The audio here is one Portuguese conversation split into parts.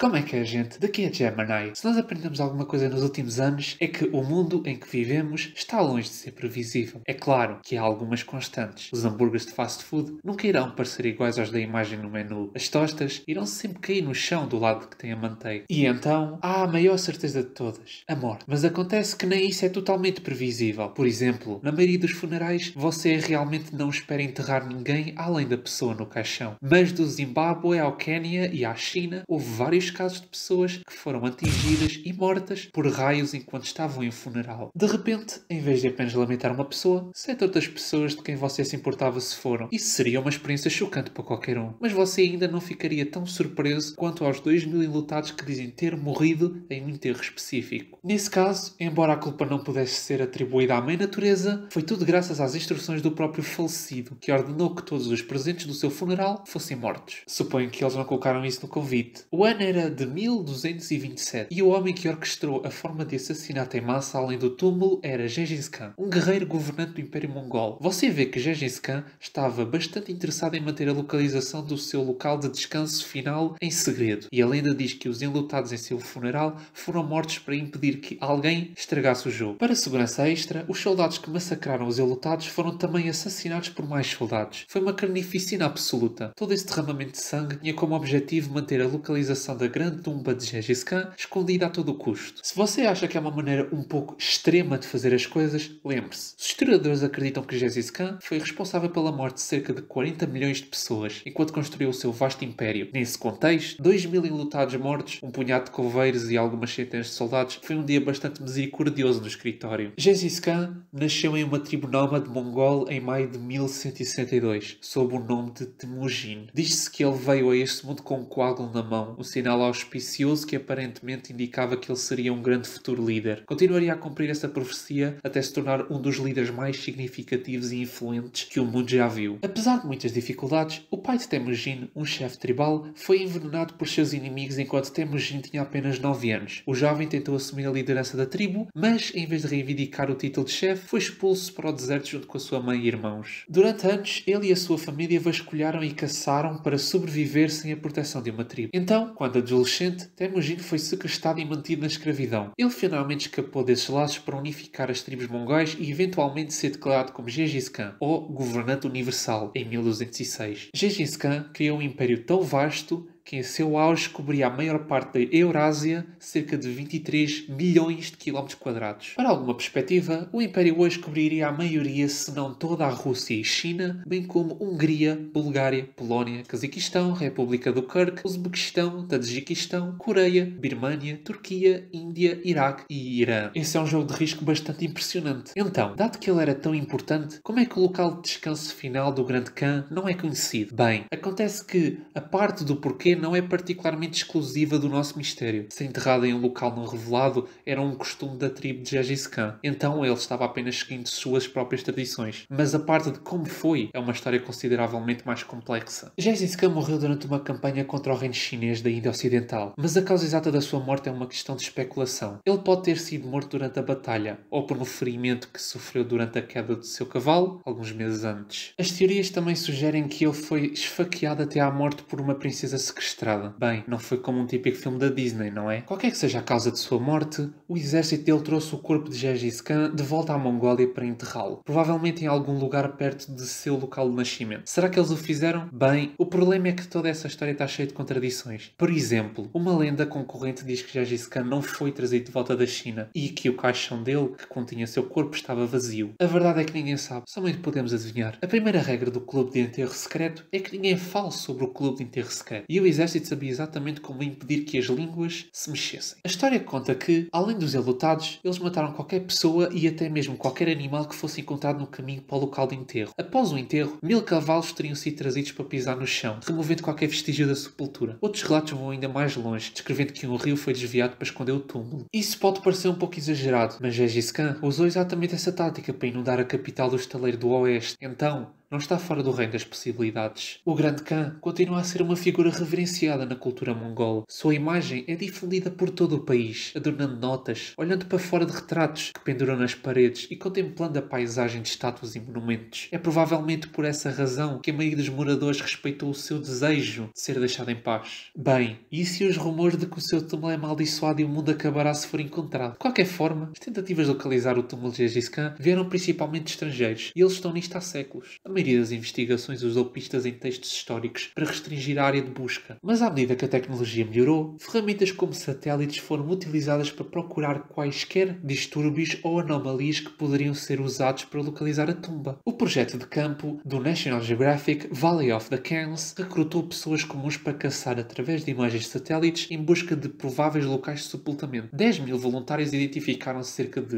Como é que é, gente? Daqui é Gemini. Se nós aprendemos alguma coisa nos últimos anos, é que o mundo em que vivemos está longe de ser previsível. É claro que há algumas constantes. Os hambúrgueres de fast food nunca irão parecer iguais aos da imagem no menu. As tostas irão sempre cair no chão do lado que tem a manteiga. E então, há a maior certeza de todas: a morte. Mas acontece que nem isso é totalmente previsível. Por exemplo, na maioria dos funerais, você realmente não espera enterrar ninguém além da pessoa no caixão. Mas do Zimbábue ao Quénia e à China, houve vários casos de pessoas que foram atingidas e mortas por raios enquanto estavam em funeral. De repente, em vez de apenas lamentar uma pessoa, 7 outras pessoas de quem você se importava se foram. Isso seria uma experiência chocante para qualquer um. Mas você ainda não ficaria tão surpreso quanto aos 2.000 enlutados que dizem ter morrido em um enterro específico. Nesse caso, embora a culpa não pudesse ser atribuída à mãe natureza, foi tudo graças às instruções do próprio falecido, que ordenou que todos os presentes do seu funeral fossem mortos. Suponho que eles não colocaram isso no convite. O ano era de 1227 e o homem que orquestrou a forma de assassinato em massa além do túmulo era Gengis Khan, um guerreiro governante do Império Mongol. Você vê que Gengis Khan estava bastante interessado em manter a localização do seu local de descanso final em segredo, e a lenda diz que os enlutados em seu funeral foram mortos para impedir que alguém estragasse o jogo. Para segurança extra, os soldados que massacraram os enlutados foram também assassinados por mais soldados. Foi uma carnificina absoluta. Todo esse derramamento de sangue tinha como objetivo manter a localização da grande tumba de Gengis Khan escondida a todo o custo. Se você acha que é uma maneira um pouco extrema de fazer as coisas, lembre-se. Os historiadores acreditam que Gengis Khan foi responsável pela morte de cerca de 40 milhões de pessoas, enquanto construiu o seu vasto império. Nesse contexto, 2.000 enlutados mortos, um punhado de coveiros e algumas centenas de soldados, foi um dia bastante misericordioso no escritório. Gengis Khan nasceu em uma tribo nómade mongol em maio de 1162, sob o nome de Temujin. Diz-se que ele veio a este mundo com um coágulo na mão, um sinal auspicioso que aparentemente indicava que ele seria um grande futuro líder. Continuaria a cumprir essa profecia até se tornar um dos líderes mais significativos e influentes que o mundo já viu. Apesar de muitas dificuldades, o pai de Temujin, um chefe tribal, foi envenenado por seus inimigos enquanto Temujin tinha apenas 9 anos. O jovem tentou assumir a liderança da tribo, mas em vez de reivindicar o título de chefe, foi expulso para o deserto junto com a sua mãe e irmãos. Durante anos, ele e a sua família vasculharam e caçaram para sobreviver sem a proteção de uma tribo. Então, quando adolescente, Temujin foi sequestrado e mantido na escravidão. Ele finalmente escapou desses laços para unificar as tribos mongóis e eventualmente ser declarado como Gengis Khan, ou governante universal, em 1206. Gengis Khan criou um império tão vasto que em seu auge cobria a maior parte da Eurásia, cerca de 23 milhões de quilómetros quadrados. Para alguma perspectiva, o Império hoje cobriria a maioria, se não toda a Rússia e China, bem como Hungria, Bulgária, Polónia, Cazaquistão, República do Kirk, Uzbequistão, Tadjiquistão, Coreia, Birmânia, Turquia, Índia, Iraque e Irã. Esse é um jogo de risco bastante impressionante. Então, dado que ele era tão importante, como é que o local de descanso final do Grande Khan não é conhecido? Bem, acontece que a parte do porquê não é particularmente exclusiva do nosso mistério. Ser enterrado em um local não revelado era um costume da tribo de Gengis Khan. Então ele estava apenas seguindo suas próprias tradições. Mas a parte de como foi é uma história consideravelmente mais complexa. Gengis Khan morreu durante uma campanha contra o reino chinês da Índia Ocidental, mas a causa exata da sua morte é uma questão de especulação. Ele pode ter sido morto durante a batalha, ou por um ferimento que sofreu durante a queda do seu cavalo, alguns meses antes. As teorias também sugerem que ele foi esfaqueado até à morte por uma princesa secretária. Bem, não foi como um típico filme da Disney, não é? Qualquer que seja a causa de sua morte, o exército dele trouxe o corpo de Gengis Khan de volta à Mongólia para enterrá-lo. Provavelmente em algum lugar perto de seu local de nascimento. Será que eles o fizeram? Bem, o problema é que toda essa história está cheia de contradições. Por exemplo, uma lenda concorrente diz que Gengis Khan não foi trazido de volta da China e que o caixão dele, que continha seu corpo, estava vazio. A verdade é que ninguém sabe, somente podemos adivinhar. A primeira regra do clube de enterro secreto é que ninguém fale sobre o clube de enterro secreto. E o exército sabia exatamente como impedir que as línguas se mexessem. A história conta que, além dos enlutados, eles mataram qualquer pessoa e até mesmo qualquer animal que fosse encontrado no caminho para o local de enterro. Após o enterro, 1.000 cavalos teriam sido trazidos para pisar no chão, removendo qualquer vestígio da sepultura. Outros relatos vão ainda mais longe, descrevendo que um rio foi desviado para esconder o túmulo. Isso pode parecer um pouco exagerado, mas Gengis Khan usou exatamente essa tática para inundar a capital do estaleiro do Oeste. Então, não está fora do reino das possibilidades. O Grande Khan continua a ser uma figura reverenciada na cultura mongola. Sua imagem é difundida por todo o país, adornando notas, olhando para fora de retratos que penduram nas paredes e contemplando a paisagem de estátuas e monumentos. É provavelmente por essa razão que a maioria dos moradores respeitou o seu desejo de ser deixado em paz. Bem, e se os rumores de que o seu túmulo é amaldiçoado e o mundo acabará se for encontrado? De qualquer forma, as tentativas de localizar o túmulo de Gengis Khan vieram principalmente de estrangeiros, e eles estão nisto há séculos. A maioria das investigações usou pistas em textos históricos para restringir a área de busca. Mas à medida que a tecnologia melhorou, ferramentas como satélites foram utilizadas para procurar quaisquer distúrbios ou anomalias que poderiam ser usados para localizar a tumba. O projeto de campo do National Geographic Valley of the Kings recrutou pessoas comuns para caçar através de imagens de satélites em busca de prováveis locais de sepultamento. 10.000 voluntários identificaram cerca de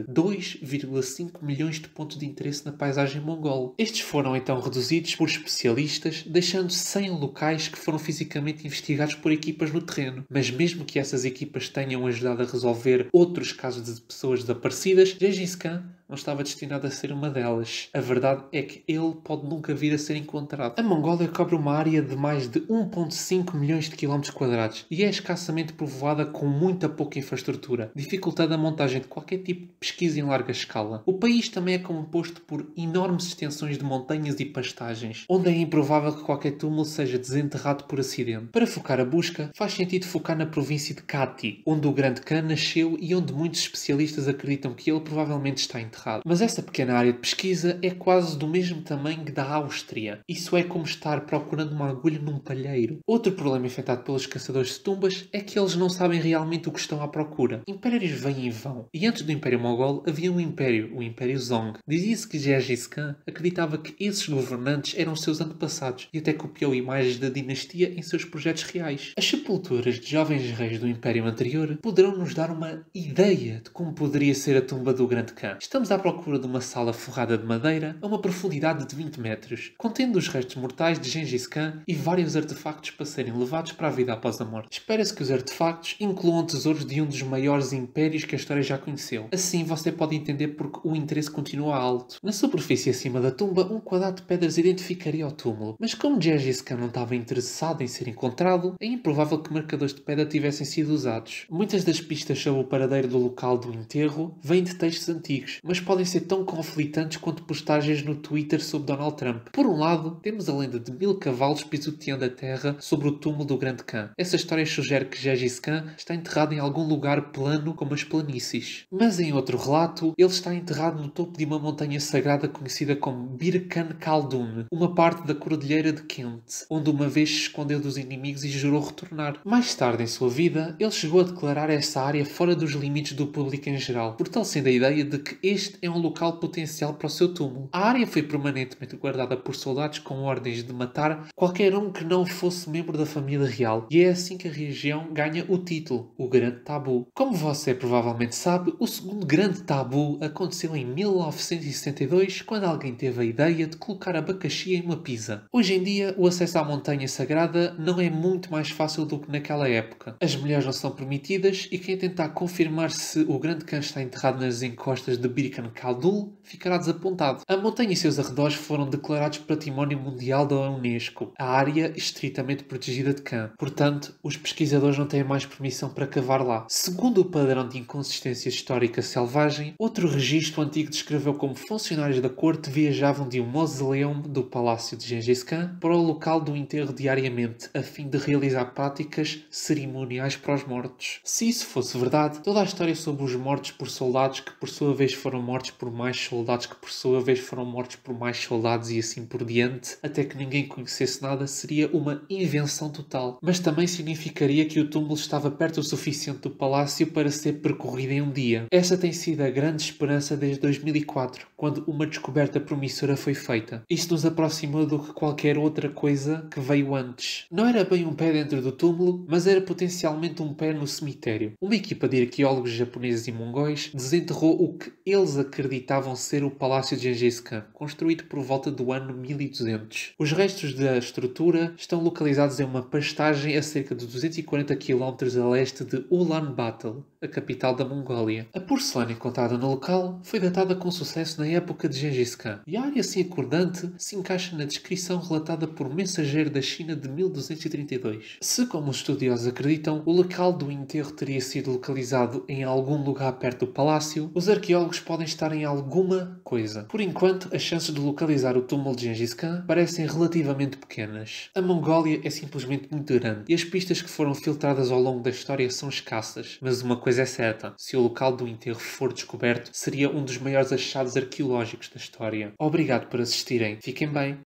2,5 milhões de pontos de interesse na paisagem mongola. Estes foram então reduzidos por especialistas, deixando 100 locais que foram fisicamente investigados por equipas no terreno. Mas mesmo que essas equipas tenham ajudado a resolver outros casos de pessoas desaparecidas, Gengis Khan não estava destinado a ser uma delas. A verdade é que ele pode nunca vir a ser encontrado. A Mongólia cobre uma área de mais de 1,5 milhões de quilómetros quadrados e é escassamente povoada com muita pouca infraestrutura, dificultando a montagem de qualquer tipo de pesquisa em larga escala. O país também é composto por enormes extensões de montanhas e pastagens, onde é improvável que qualquer túmulo seja desenterrado por acidente. Para focar a busca, faz sentido focar na província de Katy, onde o Grande Khan nasceu e onde muitos especialistas acreditam que ele provavelmente está enterrado. Mas essa pequena área de pesquisa é quase do mesmo tamanho que da Áustria. Isso é como estar procurando uma agulha num palheiro. Outro problema enfrentado pelos caçadores de tumbas é que eles não sabem realmente o que estão à procura. Impérios vêm e vão. E antes do Império Mogol havia um império, o Império Zong. Dizia-se que Gengis Khan acreditava que esses governantes eram seus antepassados e até copiou imagens da dinastia em seus projetos reais. As sepulturas de jovens reis do Império anterior poderão nos dar uma ideia de como poderia ser a tumba do Grande Khan. Estamos à procura de uma sala forrada de madeira a uma profundidade de 20 metros, contendo os restos mortais de Gengis Khan e vários artefactos para serem levados para a vida após a morte. Espera-se que os artefactos incluam tesouros de um dos maiores impérios que a história já conheceu. Assim você pode entender porque o interesse continua alto. Na superfície acima da tumba, um quadrado de pedras identificaria o túmulo, mas como Gengis Khan não estava interessado em ser encontrado, é improvável que marcadores de pedra tivessem sido usados. Muitas das pistas sobre o paradeiro do local do enterro vêm de textos antigos, mas podem ser tão conflitantes quanto postagens no Twitter sobre Donald Trump. Por um lado, temos a lenda de 1000 cavalos pisoteando a terra sobre o túmulo do Grande Khan. Essa história sugere que Gengis Khan está enterrado em algum lugar plano como as planícies. Mas em outro relato, ele está enterrado no topo de uma montanha sagrada conhecida como Birkan Khaldun, uma parte da Cordilheira de Kent, onde uma vez se escondeu dos inimigos e jurou retornar. Mais tarde em sua vida, ele chegou a declarar essa área fora dos limites do público em geral, fortalecendo a ideia de que este é um local potencial para o seu túmulo. A área foi permanentemente guardada por soldados com ordens de matar qualquer um que não fosse membro da família real, e é assim que a região ganha o título, o Grande Tabu. Como você provavelmente sabe, o segundo Grande Tabu aconteceu em 1972, quando alguém teve a ideia de colocar abacaxi em uma pizza. Hoje em dia, o acesso à montanha sagrada não é muito mais fácil do que naquela época. As mulheres não são permitidas e quem tentar confirmar se o Grande Khan está enterrado nas encostas de Birkan Khaldun ficará desapontado. A montanha e seus arredores foram declarados Património Mundial da Unesco, a área estritamente protegida de Khan. Portanto, os pesquisadores não têm mais permissão para cavar lá. Segundo o padrão de inconsistência histórica selvagem, outro registro antigo descreveu como funcionários da corte viajavam de um mausoléu do palácio de Gengis Khan para o local do enterro diariamente, a fim de realizar práticas cerimoniais para os mortos. Se isso fosse verdade, toda a história sobre os mortos por soldados que por sua vez foram mortos por mais soldados que por sua vez foram mortos por mais soldados e assim por diante, até que ninguém conhecesse nada, seria uma invenção total. Mas também significaria que o túmulo estava perto o suficiente do palácio para ser percorrido em um dia. Essa tem sido a grande esperança desde 2004, quando uma descoberta promissora foi feita. Isto nos aproximou do que qualquer outra coisa que veio antes. Não era bem um pé dentro do túmulo, mas era potencialmente um pé no cemitério. Uma equipa de arqueólogos japoneses e mongóis desenterrou o que eles acreditavam ser o Palácio de Gengis Khan, construído por volta do ano 1200. Os restos da estrutura estão localizados em uma pastagem a cerca de 240 km a leste de Ulaanbaatar. a capital da Mongólia. A porcelana encontrada no local foi datada com sucesso na época de Gengis Khan, e a área assim acordante se encaixa na descrição relatada por Mensageiro da China de 1232. Se, como os estudiosos acreditam, o local do enterro teria sido localizado em algum lugar perto do palácio, os arqueólogos podem estar em alguma coisa. Por enquanto, as chances de localizar o túmulo de Gengis Khan parecem relativamente pequenas. A Mongólia é simplesmente muito grande e as pistas que foram filtradas ao longo da história são escassas. Mas uma coisa é certa: se o local do enterro for descoberto, seria um dos maiores achados arqueológicos da história. Obrigado por assistirem. Fiquem bem.